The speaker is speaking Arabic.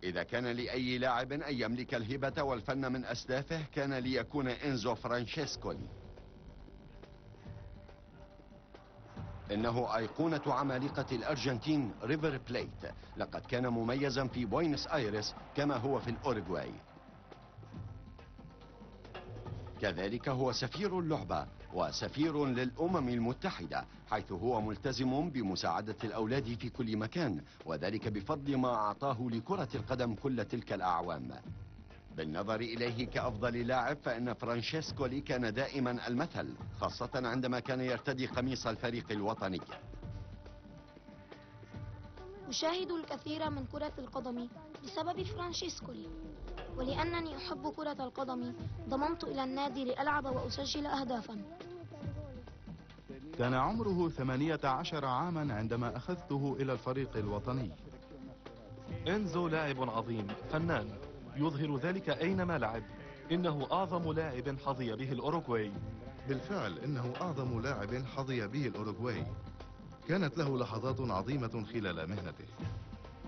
إذا كان لأي لاعب أن يملك الهبة والفن من أسلافه كان ليكون إنزو فرانشيسكولي. إنه أيقونة عمالقة الأرجنتين ريفر بليت. لقد كان مميزا في بوينس آيرس كما هو في الأوروغواي. كذلك هو سفير اللعبة وسفير للأمم المتحدة، حيث هو ملتزم بمساعدة الأولاد في كل مكان، وذلك بفضل ما أعطاه لكرة القدم كل تلك الأعوام. بالنظر إليه كأفضل لاعب فإن فرانشيسكولي كان دائما المثل، خاصة عندما كان يرتدي قميص الفريق الوطني. أشاهد الكثير من كرة القدم بسبب فرانشيسكولي، ولأنني أحب كرة القدم ضممت إلى النادي لألعب وأسجل أهدافا. كان عمره 18 عاما عندما أخذته إلى الفريق الوطني. إنزو لاعب عظيم فنان يظهر ذلك أينما لعب. إنه أعظم لاعب حظي به الأوروغواي. بالفعل إنه أعظم لاعب حظي به الأوروغواي. كانت له لحظات عظيمة خلال مهنته.